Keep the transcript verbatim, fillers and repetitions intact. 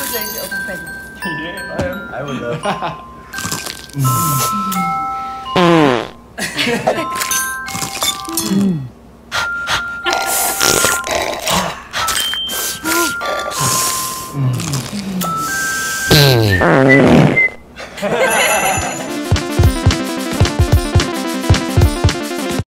deze ook een pen. I would love. Mm.